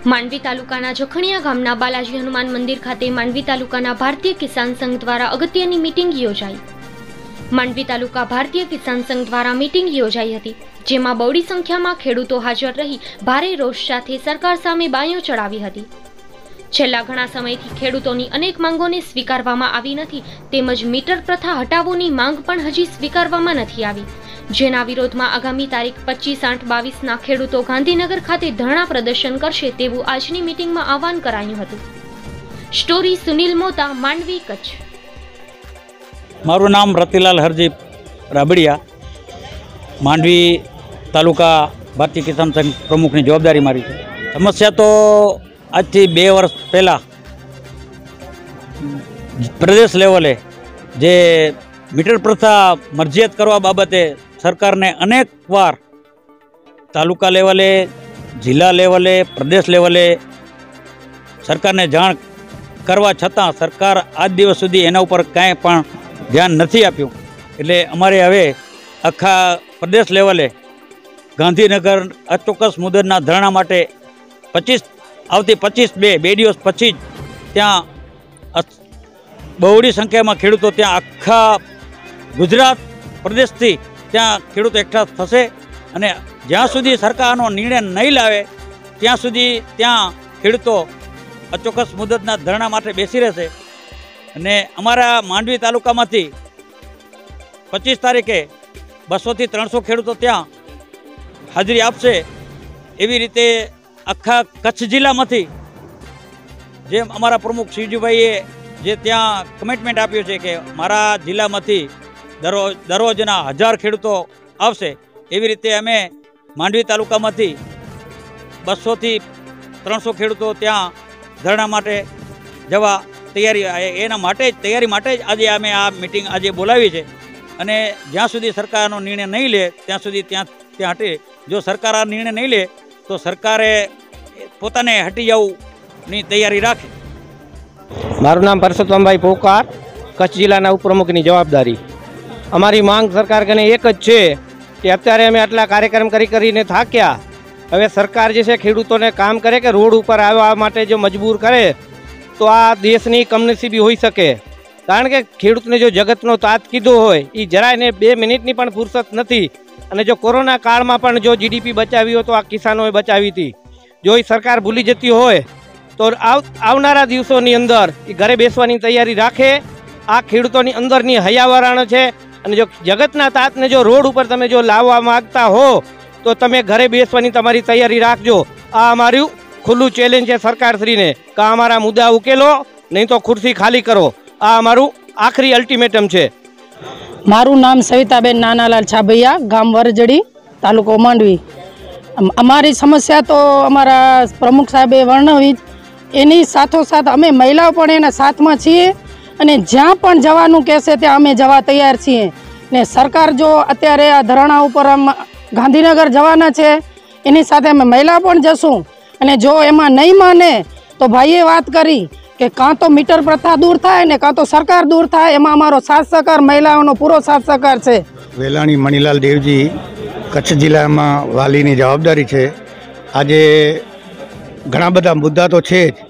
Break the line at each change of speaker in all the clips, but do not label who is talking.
માંડવી તાલુકાના જખણિયા ગામના બાલાજી હનુમાન મંદિર ખાતે માંડવી તાલુકાના ભારતીય કિસાન સંઘ દ્વારા અગત્યની મીટિંગ યોજાઈ। માંડવી તાલુકા ભારતીય કિસાન સંઘ દ્વારા મીટિંગ યોજાઈ હતી, જેમાં બહોળી સંખ્યામાં ખેડૂતો હાજર રહી ભારે રોષ સાથે સરકાર સામે બાયો ચડાવી હતી। છેલ્લા ઘણા સમયથી ખેડૂતોની અનેક માંગોને સ્વીકારવામાં આવી નથી, તેમજ મીટર પ્રથા હટાવવાની માંગ પણ હજી સ્વીકારવામાં નથી આવી, જેના વિરોધમાં આગામી તારીખ 25/8/22ના ખેડૂતો ગાંધીનગર ખાતે ધરણા પ્રદર્શન કરશે તેવું આજની મીટિંગમાં આહવાન કરાયું હતું। સ્ટોરી સુનિલ મોતા, માંડવી, કચ્છ।
मारू नाम रतिलाल हरजी राबड़िया, मांडवी तालुका भारतीय किसान संघ प्रमुख की जवाबदारी मारी है। समस्या तो आज थी 2 वर्ष पहला प्रदेश लेवले जे मीटर प्रथा मरजियत करवा बाबते सरकार ने अनेक वार तालुका लेवले, जिला लेवले, प्रदेश लेवले सरकार ने जाण करवा छतां सरकार आज दिवस सुधी एना उपर कांई पण ध्यान नहीं आप्યું। એટલે અમારે હવે આખા પ્રદેશ લેવલે ગાંધીનગર અચોક્કસ મુદતના ધરણા માટે 25/2 દિવસ પછી ત્યાં બહોળી સંખ્યામાં ખેડૂતો ત્યાં આખા ગુજરાત પ્રદેશથી ત્યાં ખેડૂતો એકઠા થશે અને જ્યાં સુધી સરકારનો નિર્ણય નહીં લાવે ત્યાં સુધી ત્યાં ખેડૂતો અચોક્કસ મુદતના ધરણા માટે બેસી રહેશે। અને અમારા માંડવી તાલુકામાંથી 25 તારીખે 200 થી 300 ખેડૂતો ત્યાં હાજરી આપશે। એવી રીતે આખા કચ્છ જિલ્લામાંથી જેમ અમારા પ્રમુખ શિવજીભાઈએ જે ત્યાં કમિટમેન્ટ આપ્યું છે કે મારા જિલ્લામાંથી દરરોજના 1000 ખેડૂતો આવશે, એવી રીતે અમે માંડવી તાલુકામાંથી 200 થી 300 ખેડૂતો ત્યાં ધરણા માટે જવા તૈયારી માટે જ આજે અમે આ મીટિંગ આજે બોલાવી છે। અને જ્યાં સુધી સરકારનો નિર્ણય નહીં લે ત્યાં સુધી ત્યાં હટે। જો સરકાર આ નિર્ણય નહીં લે તો સરકારે પોતાને હટી જવાની તૈયારી રાખે।
મારું નામ પરસોત્તમભાઈ પોકાર, કચ્છ જિલ્લાના ઉપપ્રમુખની જવાબદારી। અમારી માંગ સરકાર કને એક જ છે કે અત્યારે અમે આટલા કાર્યક્રમ કરીને થાક્યા, હવે સરકાર જે છે ખેડૂતોને કામ કરે કે રોડ ઉપર આવવા માટે જો મજબૂર કરે તો આ દેશની કમનસીબી હોઈ શકે। કારણ કે ખેડૂતને જો જગતનો તાત કીધો હોય એ જરાય ને 2 મિનિટની પણ ફુરસત નથી। અને જો કોરોના કાળમાં પણ જો જીડીપી બચાવી હોય તો આ કિસાનોએ બચાવી હતી। જો એ સરકાર ભૂલી જતી હોય તો આવનારા દિવસોની અંદર એ ઘરે બેસવાની તૈયારી રાખે। આ ખેડૂતોની અંદરની હયાવરણ છે અને જો જગતના તાતને જો રોડ ઉપર તમે જો લાવવા માગતા હો તો તમે ઘરે બેસવાની તમારી તૈયારી રાખજો। આ અમારું खुल्लू चैलेंज है सरकार श्री ने कि अमारा मुद्दा उकेलो, नहीं तो खुर्सी खाली करो। आ अमारू आखरी अल्टिमेटम है।
मारू नाम सविताबेन नानालाल छाबैया, गाम वरजड़ी, तालुको मांडवी। अमारी समस्या तो अमारा प्रमुख साहेबे वर्णवी, एनी साथोसाथ अमे महिलाओं पण एना साथमां छीए अने ज्यां पण जवानुं कहेशे त्यां अमे जवा तैयार छीए। ने सरकार जो अत्यारे आ धरણા ઉપર गांधीनगर जवाना छे एनी साथे अमे महिला पण जशुं અને જો એમાં નહીં માને તો ભાઈએ વાત કરી કે કાં તો મીટર પ્રથા દૂર થાય ને કાં તો સરકાર દૂર થાય, એમાં અમારો સાથ સહકાર, મહિલાઓનો પૂરો સાથ સહકાર છે।
વેલાણી મણીલાલ દેવજી, કચ્છ જિલ્લામાં વાલીની જવાબદારી છે। આજે ઘણા બધા મુદ્દા તો છે જ,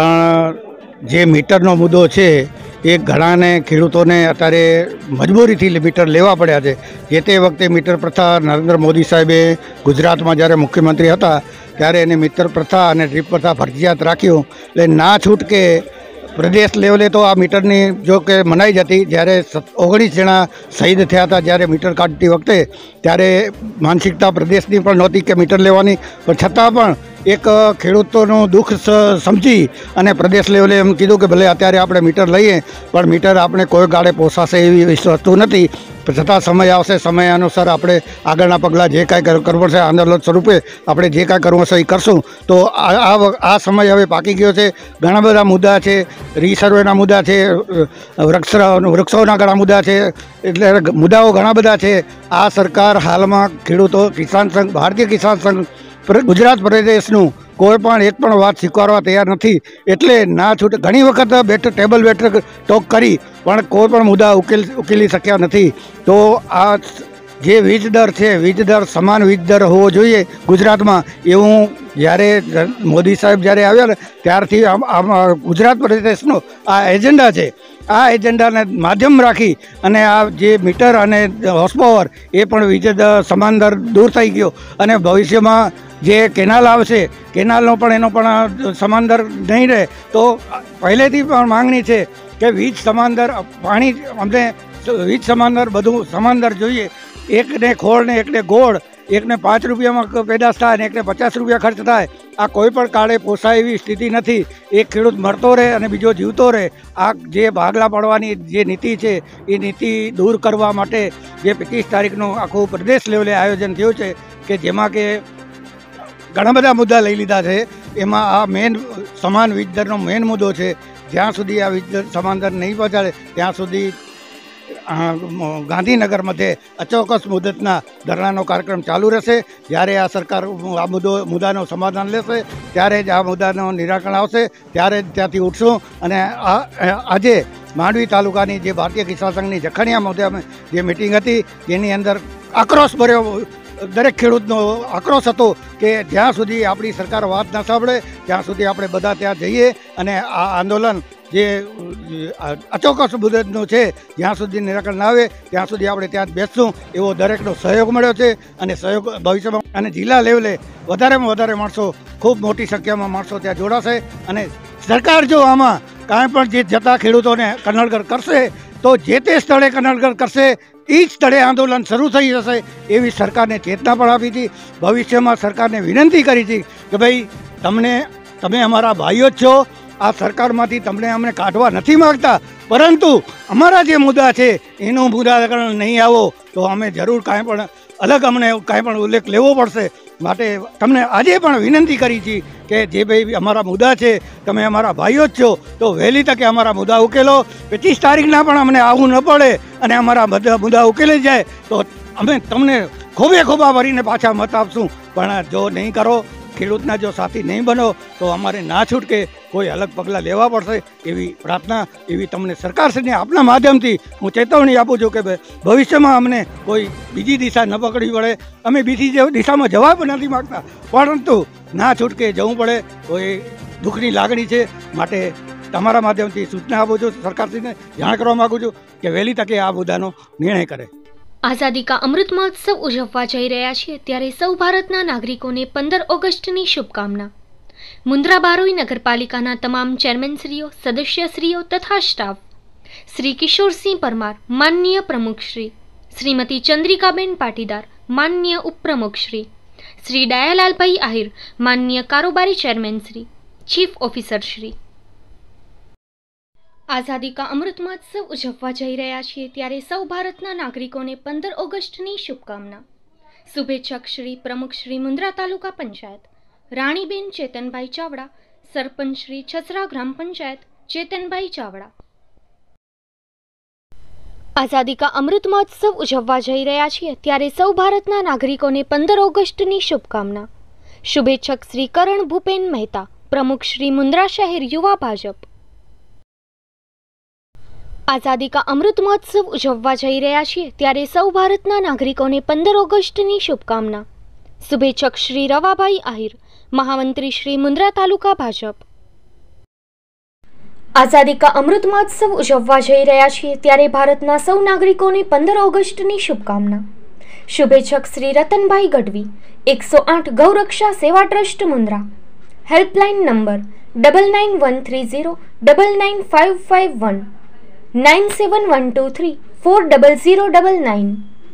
પણ જે મીટરનો મુદ્દો છે એ ઘણાને ખેડૂતોને અત્યારે મજબૂરીથી મીટર લેવા પડ્યા છે। જે તે વખતે મીટર પ્રથા નરેન્દ્ર મોદી સાહેબે ગુજરાતમાં જ્યારે મુખ્યમંત્રી હતા ત્યારે એને મીટર પ્રથા અને ડ્રીપ પ્રથા ફરજિયાત રાખ્યું। એટલે ના છૂટકે પ્રદેશ લેવલે તો આ મીટરની જો કે મનાઈ જતી, જ્યારે 19 જણા શહીદ થયા હતા જ્યારે મીટર કાઢતી વખતે, ત્યારે માનસિકતા પ્રદેશની પણ નહોતી કે મીટર લેવાની, પણ છતાં પણ એક ખેડૂતોનું દુઃખ સમજી અને પ્રદેશ લેવલે એમ કીધું કે ભલે અત્યારે આપણે મીટર લઈએ પણ મીટર આપણે કોઈ ગાળે પોસાશે એવી વસ્તુ નથી। છતાં સમય આવશે, સમય અનુસાર આપણે આગળના પગલાં જે કાંઈ કરવું છે આંદોલન સ્વરૂપે આપણે જે કાંઈ કરવું હશે એ કરશું। તો આ સમય હવે પાકી ગયો છે। ઘણા બધા મુદ્દા છે, રીસર્વેના મુદ્દા છે, વૃક્ષોના ઘણા મુદ્દા છે, એટલે મુદ્દાઓ ઘણા બધા છે। આ સરકાર હાલમાં ખેડૂતો કિસાન સંઘ, ભારતીય કિસાન સંઘ ગુજરાત પ્રદેશનું કોઈ પણ એક પણ વાત સ્વીકારવા તૈયાર નથી। એટલે ના છૂટે ઘણી વખત ટેબલ બેઠક ટોક કરી પણ કોઈ પણ મુદ્દા ઉકેલી શક્યા નથી। તો આ જે વીજ દર છે, વીજ દર સમાન વીજ દર હોવો જોઈએ ગુજરાતમાં, એવું જ્યારે મોદી સાહેબ જ્યારે આવ્યા ને ત્યારથી આમ ગુજરાત પ્રદેશનો આ એજન્ડા છે. આ એજન્ડાને માધ્યમ રાખી અને આ જે મીટર અને હોર્સ પાવર એ પણ વીજ સમાન દર દૂર થઈ ગયો અને ભવિષ્યમાં જે કેનાલ આવશે કેનાલનો પણ એનો પણ સમાન દર નહીં રહે. તો પહેલેથી પણ માંગણી છે કે વીજ સમાન દર પાણી અમને વીજ સમાન દર બધું સમાન દર જોઈએ. એકને ખોળ ને એકને ગોળ, એકને 5 રૂપિયામાં પેદાશ થાય અને એકને 50 રૂપિયા ખર્ચ થાય. આ કોઈ પણ કાળે પોસાય એવી સ્થિતિ નથી. એક ખેડૂત મરતો રહે અને બીજો જીવતો રહે. આ જે ભાગલા પાડવાની જે નીતિ છે એ નીતિ દૂર કરવા માટે જે 25 તારીખનું આખું પ્રદેશ લેવલે આયોજન થયું છે કે જેમાં કે ઘણા બધા મુદ્દા લઈ લીધા છે. એમાં આ મેન સમાન વીજ દરનો મેન મુદ્દો છે. જ્યાં સુધી આ વીજ દર સમાન દર નહીં પહોંચાડે ત્યાં સુધી ગાંધીનગર મધ્યે અચોક્કસ મુદતના ધરણાનો કાર્યક્રમ ચાલુ રહેશે. જ્યારે આ સરકાર આ મુદ્દાનું સમાધાન લેશે ત્યારે જ આ મુદ્દાનું નિરાકરણ આવશે, ત્યારે જ ત્યાંથી ઉઠશું. અને આજે માંડવી તાલુકાની જે ભારતીય કિસાન સંઘની જખણિયા મુદ્દે જે મિટિંગ હતી જેની અંદર આક્રોશ ભર્યો દરેક ખેડૂતનો આક્રોશ હતો કે જ્યાં સુધી આપણી સરકાર વાત ન સાંભળે ત્યાં સુધી આપણે બધા ત્યાં જઈએ અને આ આંદોલન જે અચોક્કસ મુદતનું છે જ્યાં સુધી નિરાકરણ ના આવે ત્યાં સુધી આપણે ત્યાં જ બેસશું એવો દરેકનો સહયોગ મળ્યો છે. અને સહયોગ ભવિષ્યમાં અને જિલ્લા લેવલે વધારેમાં વધારે માણસો, ખૂબ મોટી સંખ્યામાં માણસો ત્યાં જોડાશે. અને સરકાર જો આમાં કાંઈ પણ જે જતા ખેડૂતોને કનડગત કરશે તો જે તે સ્થળે કનડગત કરશે એ જ સ્થળે આંદોલન શરૂ થઈ જશે એવી સરકારને ચેતના પણ આપી હતી. ભવિષ્યમાં સરકારને વિનંતી કરી હતી કે ભાઈ તમે અમારા ભાઈઓ જ છો. આ સરકારમાંથી તમને અમને કાઢવા નથી માગતા, પરંતુ અમારા જે મુદ્દા છે એનો મુદ્દાકરણ નહીં આવો તો અમે જરૂર કાંઈ પણ અલગ અમને કાંઈ પણ ઉલ્લેખ લેવો પડશે. માટે તમને આજે પણ વિનંતી કરી છે કે જે ભાઈ અમારા મુદ્દા છે તમે અમારા ભાઈઓ જ છો તો વહેલી તકે અમારા મુદ્દા ઉકેલો. 25 તારીખના પણ અમને આવવું ન પડે અને અમારા મુદ્દા ઉકેલી જાય તો અમે તમને ખોબે ખોબા ભરીને પાછા મત આપશું. પણ જો નહીં કરો, ખેડૂતના જો સાથી નહીં બનો તો અમારે ના છૂટકે કોઈ અલગ પગલાં લેવા પડશે એવી પ્રાર્થના, એવી તમને સરકારશ્રીને આપના માધ્યમથી હું ચેતવણી આપું છું કે ભવિષ્યમાં અમને કોઈ બીજી દિશા ન પકડવી પડે. અમે બીજી દિશામાં જવા પણ નથી માગતા, પરંતુ ના છૂટકે જવું પડે તો એ દુઃખની લાગણી છે. માટે તમારા માધ્યમથી સૂચના આપું છું, સરકારશ્રીને જાણ કરવા માગું છું કે વહેલી તકે આ મુદ્દાનો નિર્ણય કરે.
આઝાદી કા અમૃત મહોત્સવ ઉજવવા જઈ રહ્યા છીએ ત્યારે સૌ ભારતના નાગરિકોને 15 ઓગસ્ટની શુભકામના. મુન્દ્રા બારોઈ નગરપાલિકાના તમામ ચેરમેનશ્રીઓ, સદસ્યશ્રીઓ તથા સ્ટાફ, શ્રી કિશોરસિંહ પરમાર માનનીય પ્રમુખશ્રી, શ્રીમતી ચંદ્રિકાબેન પાટીદાર માનનીય ઉપપ્રમુખશ્રી, શ્રી દયાલાલભાઈ આહિર માનનીય કારોબારી ચેરમેનશ્રી, ચીફ ઓફિસરશ્રી. આઝાદી કા અમૃત મહોત્સવ ઉજવવા જઈ રહ્યા છીએ ત્યારે સૌ ભારતના નાગરિકોને 15 ઓગસ્ટની શુભકામના. શુભેચ્છક શ્રી પ્રમુખ શ્રી મુન્દ્રા તાલુકા પંચાયત રાણીબેન ચેતનભાઈ ચાવડા, સરપંચ શ્રી છસરા ગ્રામ પંચાયત ચેતનભાઈ ચાવડા. આઝાદી કા અમૃત મહોત્સવ ઉજવવા જઈ રહ્યા છીએ ત્યારે સૌ ભારતના નાગરિકોને 15 ઓગસ્ટની શુભકામના. શુભેચ્છક શ્રી કરણ ભૂપેન મહેતા, પ્રમુખ શ્રી મુન્દ્રા શહેર યુવા ભાજપ. આઝાદી કા અમૃત મહોત્સવ ઉજવવા જઈ રહ્યા છીએ ત્યારે સૌ ભારતના નાગરિકોને 15 ઓગસ્ટની શુભકામના. શુભેચ્છક શ્રી રવાભાઈ આહિર, મહામંત્રી શ્રી મુન્દ્રા તાલુકા ભાજપ. આઝાદી કા અમૃત મહોત્સવ ઉજવવા જઈ રહ્યા છીએ ત્યારે ભારતના સૌ નાગરિકોને 15 ઓગસ્ટની શુભકામના. શુભેચ્છક શ્રી રતનભાઈ ગઢવી, 108 ગૌરક્ષા સેવા trust Mundra. Helpline number 9913099551 9712340099.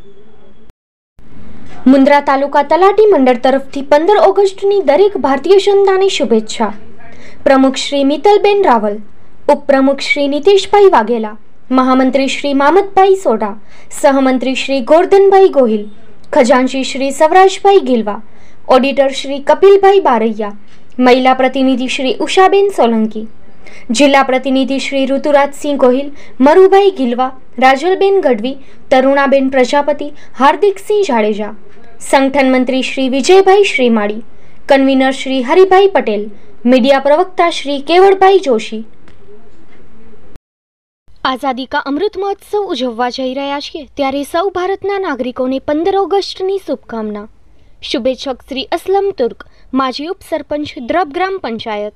Mundra taluka તલાટી મંડળ તરફથી 15 ઓગસ્ટની દરેક ભારતીય જનતાને શુભેચ્છા. પ્રમુખ શ્રી મિત્તલબેન રાવલ, ઉપપ્રમુખ શ્રી નીતિશભાઈ વાઘેલા, મહામંત્રી શ્રી મામદભાઈ સોઢા, સહમંત્રી શ્રી ગોરધનભાઈ ગોહિલ, ખજાનચી શ્રી સવરાજભાઈ ગિલવા, ઓડિટર શ્રી કપિલભાઈ બારૈયા, મહિલા પ્રતિનિધિ શ્રી ઉષાબેન સોલંકી, જિલ્લા પ્રતિનિધિ શ્રી ઋતુરાજસિંહ ગોહિલ, મરુભાઈ ગિલવા, રાજલબેન ગઢવી, તરુણાબેન પ્રજાપતિ, હાર્દિકસિંહ જાડેજા, સંગઠન મંત્રી શ્રી વિજયભાઈ શ્રીમાળી, કન્વીનર શ્રી હરિભાઈ પટેલ, મીડિયા પ્રવક્તા શ્રી કેવળભાઈ જોશી. આઝાદી કા અમૃત મહોત્સવ ઉજવવા જઈ રહ્યા છીએ ત્યારે સૌ ભારતના નાગરિકોને 15 ઓગસ્ટની શુભકામના. શુભેચ્છક શ્રી અસલમ તુર્ક, માજી ઉપસરપંચ દ્રબ ગ્રામ પંચાયત।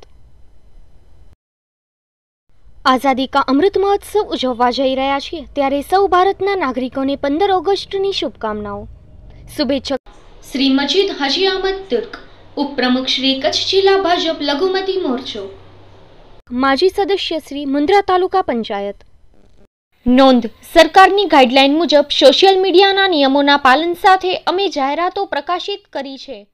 આઝાદી કા અમૃત મહોત્સવ ઉજવવા જઈ રહ્યા છીએ ત્યારે સૌ ભારતના નાગરિકોને 15 ઓગસ્ટની શુભકામનાઓ। શુભેચ્છક શ્રી મજીદ હાજી અહમદ તુર્ક, ઉપપ્રમુખ શ્રી કચ્છ જિલ્લા ભાજપ લઘુમતી મોરચો, માજી સદસ્ય શ્રી મુન્દ્રા તાલુકા પંચાયત। નોંધ: સરકારની ગાઈડલાઈન મુજબ સોશિયલ મીડિયાના નિયમોના પાલન સાથે અમે જાહેરાતો પ્રકાશિત કરી છે।